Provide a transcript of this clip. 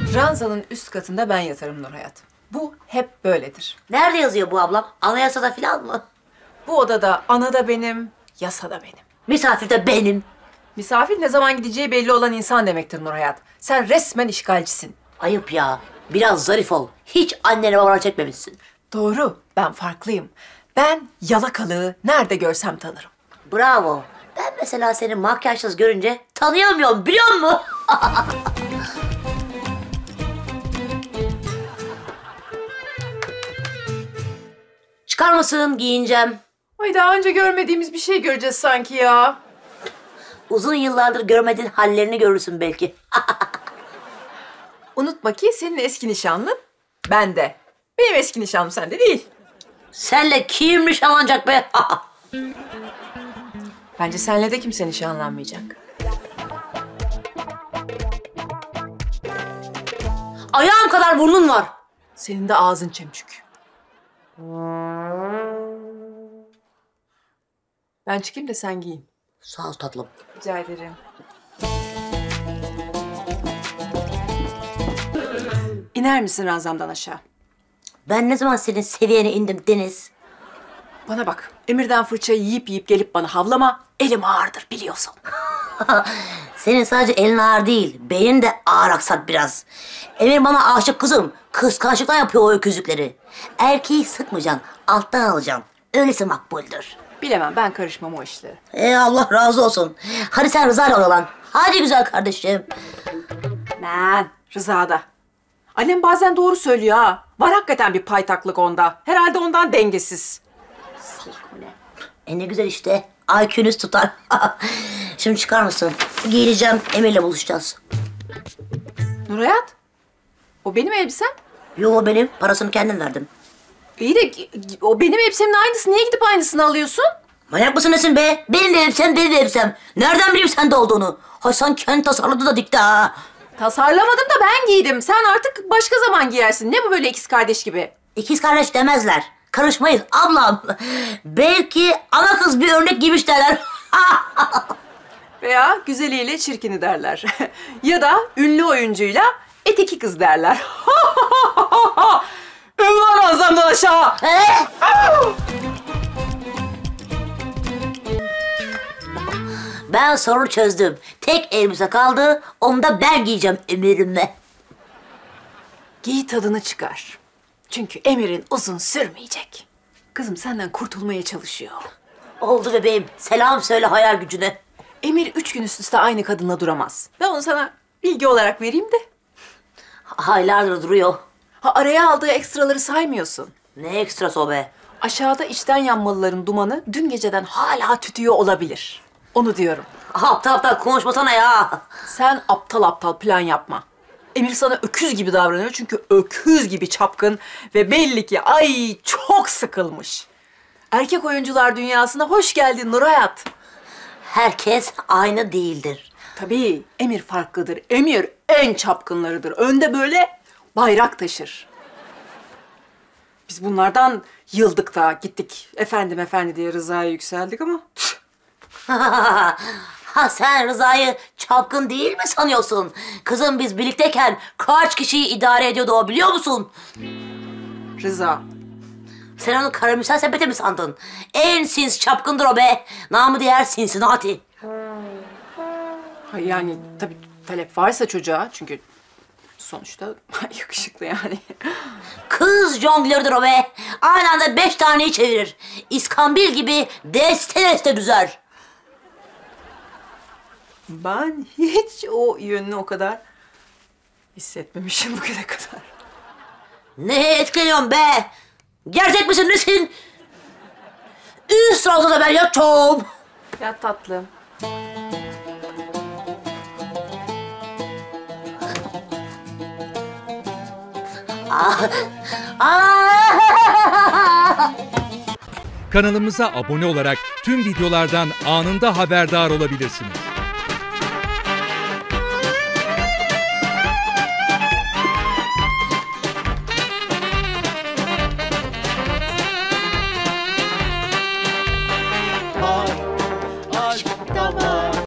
Ranzanın üst katında ben yatarım Nurhayat. Bu hep böyledir. Nerede yazıyor bu ablam? Anayasada falan mı? Bu odada ana da benim, yasa da benim. Misafir de benim. Misafir ne zaman gideceği belli olan insan demektir Nurhayat. Sen resmen işgalcisin. Ayıp ya. Biraz zarif ol. Hiç annene babana çekmemişsin. Doğru, ben farklıyım. Ben yalakalığı nerede görsem tanırım. Bravo. Ben mesela seni makyajsız görünce tanıyamıyorum, biliyor musun? Çıkar mısın? Giyineceğim. Ay daha önce görmediğimiz bir şey göreceğiz sanki ya. Uzun yıllardır görmediğin hallerini görürsün belki. Unutma ki senin eski nişanlın bende. Benim eski nişanlım sende değil. Senle kim nişanlanacak be? Bence senle de kimse nişanlanmayacak. Ayağım kadar burnun var. Senin de ağzın çemçük. Ben çıkayım da sen giyin. Sağ ol tatlım. Rica ederim. İner misin ranzamdan aşağı? Ben ne zaman senin seviyene indim Deniz? Bana bak, Emir'den fırçayı yiyip gelip bana havlama. Elim ağırdır biliyorsun. Senin sadece elin ağır değil, beynin de ağır aksat biraz. Emir bana aşık kızım. Kıskançlıktan yapıyor o öküzlükleri. Erkeği sıkmayacaksın, alttan alacaksın. Öylesi makbuldür. Bilemem, ben karışmam o işlere. Allah razı olsun. Hadi sen Rıza'yla oyalan. Hadi güzel kardeşim. Ben Rıza'da. Annem bazen doğru söylüyor ha. Var hakikaten bir paytaklık onda. Herhalde ondan dengesiz. Ne güzel işte. IQ'nüz tutar. Şimdi çıkar mısın? Giyineceğim, Emir'le buluşacağız. Nurhayat, o benim elbisem. Yo benim, parasını kendim verdim. İyi de o benim elbisemin aynısı. Niye gidip aynısını alıyorsun? Manyak mısın nesin be? Benim de elbisem, benim de elbisem. Nereden bileyim sende olduğunu? Hay sen kendi tasarladı da dikti ha. Tasarlamadım da ben giydim. Sen artık başka zaman giyersin. Ne bu böyle ikiz kardeş gibi? İkiz kardeş demezler. Karışmayız ablam. Belki ana kız bir örnek giymiş derler. Veya güzeliyle çirkini derler. Ya da ünlü oyuncuyla eteki kız derler. Ünvan ağzımdan aşağı. Ben sorunu çözdüm. Tek elbise kaldı, onu da ben giyeceğim Emir'imle. Giy tadını çıkar. Çünkü Emir'in uzun sürmeyecek. Kızım senden kurtulmaya çalışıyor. Oldu bebeğim. Selam söyle hayal gücüne. Emir 3 gün üst üste aynı kadınla duramaz. Ben onu sana bilgi olarak vereyim de. Aylardır duruyor. Ha araya aldığı ekstraları saymıyorsun. Ne ekstrası o be? Aşağıda içten yanmalıların dumanı dün geceden hala tütüyor olabilir. Onu diyorum. Aptal aptal konuşmasana ya. Sen aptal aptal plan yapma. Emir sana öküz gibi davranıyor çünkü öküz gibi çapkın ve belli ki ay çok sıkılmış. Erkek oyuncular dünyasına hoş geldin Nurhayat. Herkes aynı değildir. Tabii Emir farklıdır. Emir en çapkınlarıdır. Önde böyle bayrak taşır. Biz bunlardan yıldık da gittik. Efendim efendi diye Rıza'ya yükseldik ama... Ha sen Rıza'yı çapkın değil mi sanıyorsun? Kızım biz birlikteyken kaç kişiyi idare ediyordu o biliyor musun? Rıza. Sen onu karamürsel sepete mi sandın? En sins çapkındır o be. Namı diğer Cincinnati. Hayır yani tabii talep varsa çocuğa çünkü sonuçta yakışıklı yani. Kız jonglördür o be. Aynı anda 5 taneyi çevirir. İskambil gibi deste deste düzer. Ben hiç o yönünü o kadar hissetmemişim bugüne kadar. Ne etkileniyorsun be? Gerçek misin nesin? Üst sırada da ben yatacağım. Ya tatlım. Kanalımıza abone olarak tüm videolardan anında haberdar olabilirsiniz.